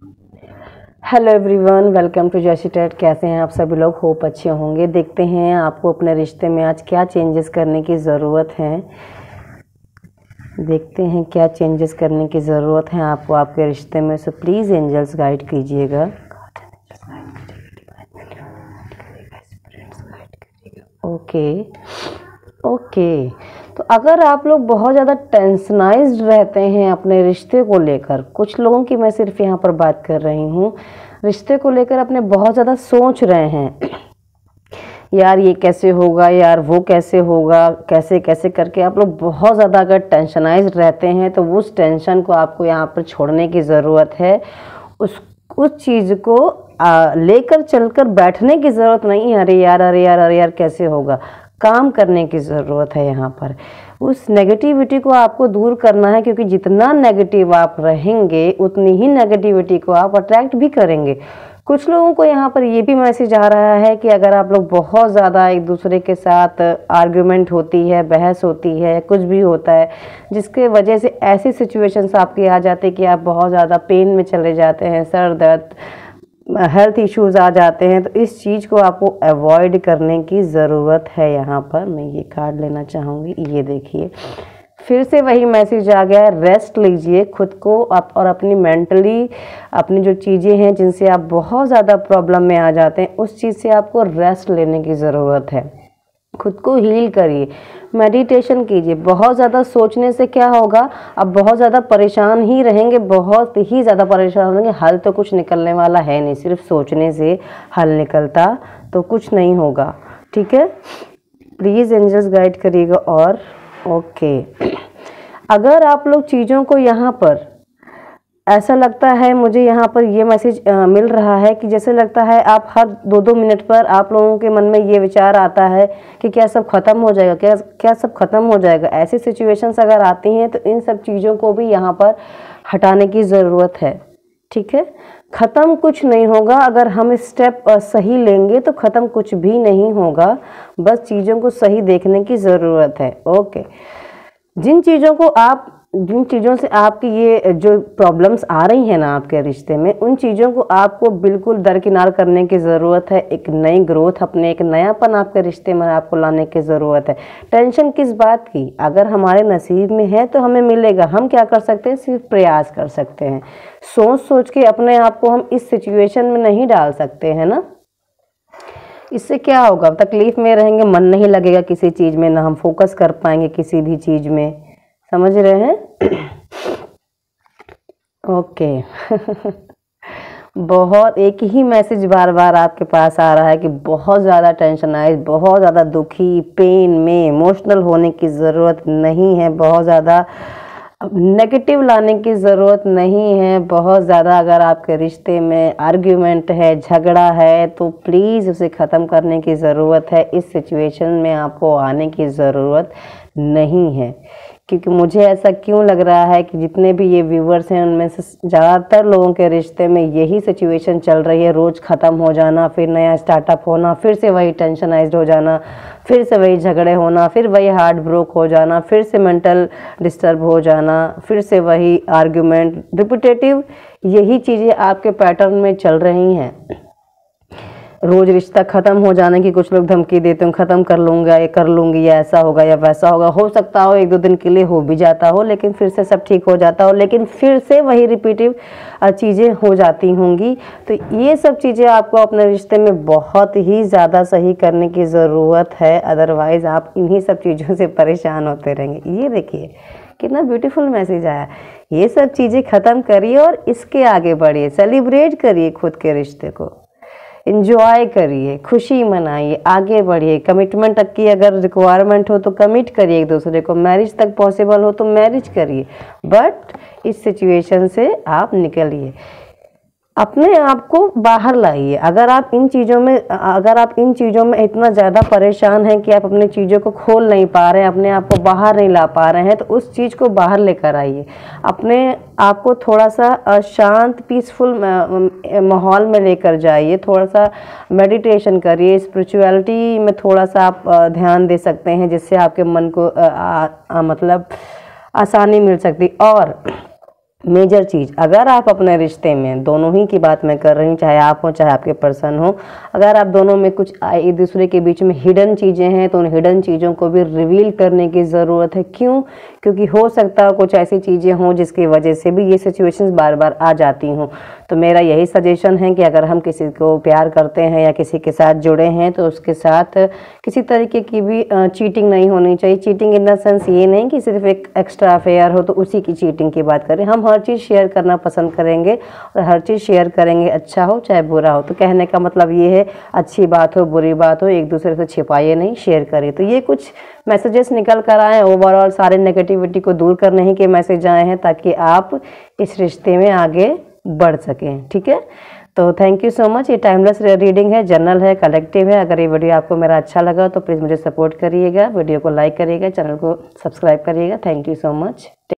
Hello everyone, welcome to जैसी टेट। कैसे हैं आप सभी लोग? होप अच्छे होंगे। देखते हैं आपको अपने रिश्ते में आज क्या चेंजेस करने की ज़रूरत है। देखते हैं क्या चेंजेस करने की ज़रूरत है आपको आपके रिश्ते में। सो प्लीज़ एंजल्स गाइड कीजिएगा। ओके। तो अगर आप लोग बहुत ज़्यादा टेंशनाइज्ड रहते हैं अपने रिश्ते को लेकर, कुछ लोगों की मैं सिर्फ यहाँ पर बात कर रही हूँ, रिश्ते को लेकर अपने बहुत ज़्यादा सोच रहे हैं, यार ये कैसे होगा, यार वो कैसे होगा, कैसे कैसे करके आप लोग बहुत ज़्यादा अगर टेंशनाइज्ड रहते हैं तो उस टेंशन को आपको यहाँ पर छोड़ने की ज़रूरत है। उस चीज़ को लेकर चलकर बैठने की ज़रूरत नहीं है, अरे यार कैसे होगा। काम करने की ज़रूरत है यहाँ पर। उस नेगेटिविटी को आपको दूर करना है, क्योंकि जितना नेगेटिव आप रहेंगे उतनी ही नेगेटिविटी को आप अट्रैक्ट भी करेंगे। कुछ लोगों को यहाँ पर ये भी मैसेज आ रहा है कि अगर आप लोग बहुत ज़्यादा एक दूसरे के साथ आर्ग्यूमेंट होती है, बहस होती है, कुछ भी होता है जिसके वजह से ऐसी सिचुएशंस आपकी आ जाती है कि आप बहुत ज़्यादा पेन में चले जाते हैं, सर दर्द, हेल्थ इश्यूज़ आ जाते हैं, तो इस चीज़ को आपको अवॉइड करने की ज़रूरत है। यहाँ पर मैं ये कार्ड लेना चाहूँगी। ये देखिए, फिर से वही मैसेज आ गया है, रेस्ट लीजिए खुद को आप और अपनी मेंटली अपनी जो चीज़ें हैं जिनसे आप बहुत ज़्यादा प्रॉब्लम में आ जाते हैं, उस चीज़ से आपको रेस्ट लेने की ज़रूरत है। खुद को हील करिए, मेडिटेशन कीजिए। बहुत ज़्यादा सोचने से क्या होगा, आप बहुत ज़्यादा परेशान ही रहेंगे, बहुत ही ज़्यादा परेशान होंगे। हल तो कुछ निकलने वाला है नहीं, सिर्फ सोचने से हल निकलता तो कुछ नहीं होगा। ठीक है, प्लीज़ एंजल्स गाइड करिएगा। और ओके, अगर आप लोग चीज़ों को यहाँ पर ऐसा लगता है, मुझे यहाँ पर ये मैसेज मिल रहा है कि जैसे लगता है आप हर 2-2 मिनट पर आप लोगों के मन में ये विचार आता है कि क्या सब खत्म हो जाएगा, क्या सब खत्म हो जाएगा। ऐसी सिचुएशंस अगर आती हैं तो इन सब चीज़ों को भी यहाँ पर हटाने की ज़रूरत है। ठीक है, ख़त्म कुछ नहीं होगा। अगर हम स्टेप सही लेंगे तो ख़त्म कुछ भी नहीं होगा, बस चीज़ों को सही देखने की ज़रूरत है। ओके, जिन चीज़ों से आपकी ये जो प्रॉब्लम्स आ रही हैं ना आपके रिश्ते में, उन चीज़ों को आपको बिल्कुल दरकिनार करने की ज़रूरत है। एक नई ग्रोथ, अपने एक नयापन आपके रिश्ते में आपको लाने की ज़रूरत है। टेंशन किस बात की, अगर हमारे नसीब में है तो हमें मिलेगा। हम क्या कर सकते हैं, सिर्फ प्रयास कर सकते हैं। सोच सोच के अपने आप को हम इस सिचुएशन में नहीं डाल सकते हैं ना। इससे क्या होगा, तकलीफ़ में रहेंगे, मन नहीं लगेगा किसी चीज़ में, ना हम फोकस कर पाएंगे किसी भी चीज़ में। समझ रहे हैं? ओके। बहुत एक ही मैसेज बार बार आपके पास आ रहा है कि बहुत ज़्यादा टेंशनाइज, बहुत ज़्यादा दुखी, पेन में इमोशनल होने की ज़रूरत नहीं है, बहुत ज़्यादा नेगेटिव लाने की ज़रूरत नहीं है। बहुत ज़्यादा अगर आपके रिश्ते में आर्ग्यूमेंट है, झगड़ा है, तो प्लीज़ उसे ख़त्म करने की ज़रूरत है। इस सिचुएशन में आपको आने की ज़रूरत नहीं है, क्योंकि मुझे ऐसा क्यों लग रहा है कि जितने भी ये व्यूवर्स हैं उनमें से ज़्यादातर लोगों के रिश्ते में यही सिचुएशन चल रही है। रोज़ ख़त्म हो जाना, फिर नया स्टार्टअप होना, फिर से वही टेंशनाइज्ड हो जाना, फिर से वही झगड़े होना, फिर वही हार्ट ब्रोक हो जाना, फिर से मेंटल डिस्टर्ब हो जाना, फिर से वही आर्ग्यूमेंट, रिपीटेटिव यही चीज़ें आपके पैटर्न में चल रही हैं। रोज़ रिश्ता ख़त्म हो जाने की कुछ लोग धमकी देते हैं, ख़त्म कर लूँगा, ये कर लूँगी, या ऐसा होगा या वैसा होगा। हो सकता हो 1-2 दिन के लिए हो भी जाता हो, लेकिन फिर से सब ठीक हो जाता हो, लेकिन फिर से वही रिपीटिव चीज़ें हो जाती होंगी। तो ये सब चीज़ें आपको अपने रिश्ते में बहुत ही ज़्यादा सही करने की ज़रूरत है, अदरवाइज़ आप इन्हीं सब चीज़ों से परेशान होते रहेंगे। ये देखिए कितना ब्यूटीफुल मैसेज आया। ये सब चीज़ें ख़त्म करिए और इसके आगे बढ़िए, सेलिब्रेट करिए खुद के रिश्ते को, इंजॉय करिए, खुशी मनाइए, आगे बढ़िए। कमिटमेंट तक की अगर रिक्वायरमेंट हो तो कमिट करिए एक दूसरे को, मैरिज तक पॉसिबल हो तो मैरिज करिए, बट इस सिचुएशन से आप निकलिए, अपने आप को बाहर लाइए। अगर आप इन चीज़ों में इतना ज़्यादा परेशान हैं कि आप अपनी चीज़ों को खोल नहीं पा रहे हैं, अपने आप को बाहर नहीं ला पा रहे हैं, तो उस चीज़ को बाहर लेकर आइए। अपने आप को थोड़ा सा शांत, पीसफुल माहौल में लेकर जाइए। थोड़ा सा मेडिटेशन करिए, स्पिरिचुअलिटी में थोड़ा सा आप ध्यान दे सकते हैं, जिससे आपके मन को मतलब आसानी मिल सकती। और मेजर चीज़, अगर आप अपने रिश्ते में, दोनों ही की बात मैं कर रही हूँ, चाहे आप हो चाहे आपके पर्सन हो, अगर आप दोनों में कुछ एक दूसरे के बीच में हिडन चीज़ें हैं तो उन हिडन चीज़ों को भी रिवील करने की ज़रूरत है। क्यों? क्योंकि हो सकता है कुछ ऐसी चीज़ें हों जिसकी वजह से भी ये सिचुएशंस बार बार आ जाती हों। तो मेरा यही सजेशन है कि अगर हम किसी को प्यार करते हैं या किसी के साथ जुड़े हैं तो उसके साथ किसी तरीके की भी चीटिंग नहीं होनी चाहिए। चीटिंग इन द सेंस ये नहीं कि सिर्फ एक एक्स्ट्रा अफेयर हो तो उसी की चीटिंग की बात करें। हम हर चीज़ शेयर करना पसंद करेंगे और हर चीज़ शेयर करेंगे, अच्छा हो चाहे बुरा हो। तो कहने का मतलब ये है, अच्छी बात हो बुरी बात हो एक दूसरे से छिपाइए नहीं, शेयर करिए। तो ये कुछ मैसेजेस निकल कर आए, ओवरऑल सारे नेगेटिविटी को दूर करने ही के मैसेज आए हैं ताकि आप इस रिश्ते में आगे बढ़ सकें। ठीक है, तो थैंक यू सो मच। ये टाइमलेस रीडिंग है, जर्नल है, कलेक्टिव है। अगर ये वीडियो आपको मेरा अच्छा लगा तो प्लीज़ मुझे सपोर्ट करिएगा, वीडियो को लाइक करिएगा, चैनल को सब्सक्राइब करिएगा। Thank you so much.